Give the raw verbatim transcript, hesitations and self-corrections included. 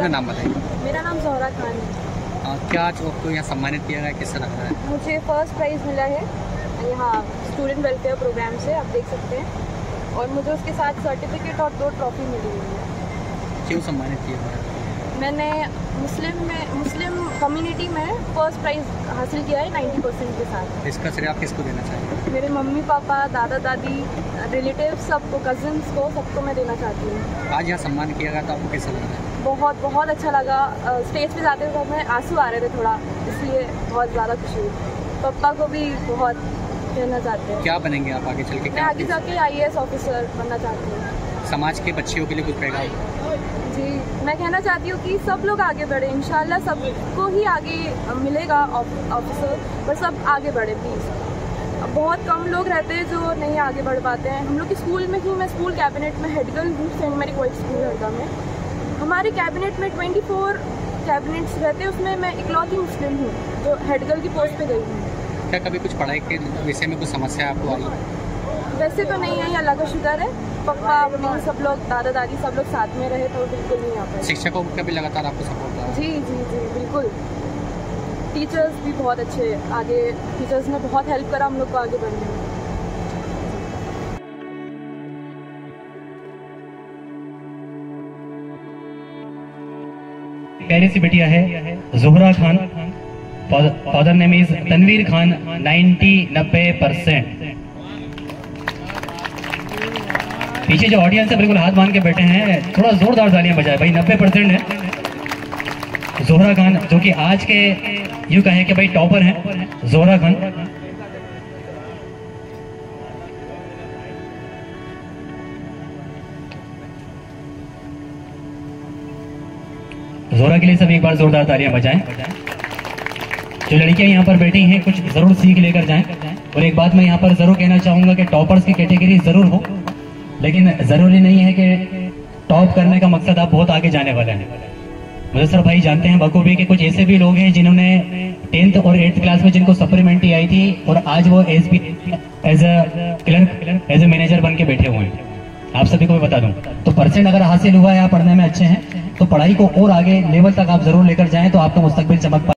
अपना नाम बताइए। मेरा नाम ज़ोहरा खान है। आ, क्या आज आपको यहाँ सम्मानित किया गया, किससे लग रहा है? मुझे फर्स्ट प्राइज़ मिला है यहाँ स्टूडेंट वेलफेयर प्रोग्राम से, आप देख सकते हैं, और मुझे उसके साथ सर्टिफिकेट और दो ट्रॉफी मिली हुई है। क्यों सम्मानित किया गया? मैंने मुस्लिम में मुस्लिम कम्युनिटी में फर्स्ट प्राइज़ हासिल किया है नाइन्टी परसेंट के साथ। इसका श्रेय आप किसको देना चाहेंगे? मेरे मम्मी पापा, दादा दादी, रिलेटिव, सबको, कज़न्स को, सबको मैं देना चाहती हूँ। आज यहाँ सम्मान किया गया तो आपको कैसा लग रहा है? बहुत बहुत अच्छा लगा। स्टेज पे जाते हुए हमें आंसू आ रहे थे थोड़ा, इसलिए बहुत ज़्यादा खुशी हुई। पापा को भी बहुत कहना चाहते हैं। क्या बनेंगे आप आगे चल के? मैं आगे जाके आई ए एस ऑफिसर बनना चाहती हूँ। समाज के बच्चियों के लिए कुछ पैगाम? जी, मैं कहना चाहती हूँ कि सब लोग आगे बढ़े, इंशाल्लाह सबको ही आगे मिलेगा ऑफिसर, पर सब आगे बढ़े प्लीज़। बहुत कम लोग रहते हैं जो नहीं आगे बढ़ पाते हैं। हम लोग के स्कूल में ही, मैं स्कूल कैबिनेट में हेड गर्ल हूँ, saint Mary world school Harda में। हमारे कैबिनेट में चौबीस कैबिनेट्स रहते हैं, उसमें मैं इकलौती मुस्लिम हूँ जो हेड गर्ल की पोस्ट पे गई हूँ। क्या कभी कुछ पढ़ाई के विषय में कुछ समस्या आपको आई? वैसे तो नहीं है, अल्लाह का शुक्र है। पापा, मम्मी, सब लोग, दादा दादी, सब लोग साथ में रहे तो बिल्कुल नहीं आ पाए। शिक्षकों का भी लगातार आपको सपोर्ट रहा? जी जी जी बिल्कुल। टीचर्स भी बहुत अच्छे, आगे टीचर्स ने बहुत हेल्प करा हम लोग को आगे बढ़ने में। प्यारी सी बिटिया है Zohra Khan, father name is Tanveer Khan, ninety नब्बे परसेंट। पीछे जो ऑडियंस है बिल्कुल हाथ बांध के बैठे हैं, थोड़ा जोरदार तालियां बजाए भाई। नब्बे परसेंट है ज़ोहरा खान, जो कि आज के यूं कहें कि भाई टॉपर हैं ज़ोहरा खान। ज़ोहरा के लिए सब एक बार जोरदार तालियां बजाएं। जो लड़कियां यहाँ पर बैठी हैं कुछ जरूर सीख लेकर जाएं। और एक बात मैं यहाँ पर जरूर कहना चाहूंगा कि टॉपर्स की कैटेगरी जरूर हो, लेकिन जरूरी नहीं है कि टॉप करने का मकसद आप बहुत आगे जाने वाले हैं। मुझे भाई जानते हैं बखूबी कि कुछ ऐसे भी लोग हैं जिन्होंने टेंथ और एट्थ क्लास में जिनको सप्लीमेंट्री आई थी और आज वो as be as a clerk, as a manager बन के बैठे हुए हैं। आप सभी को मैं बता दूं, तो परसेंट अगर हासिल हुआ है, आप पढ़ने में अच्छे हैं, तो पढ़ाई को और आगे लेवल तक आप जरूर लेकर जाएं, तो आपका मुस्तकबिल चमक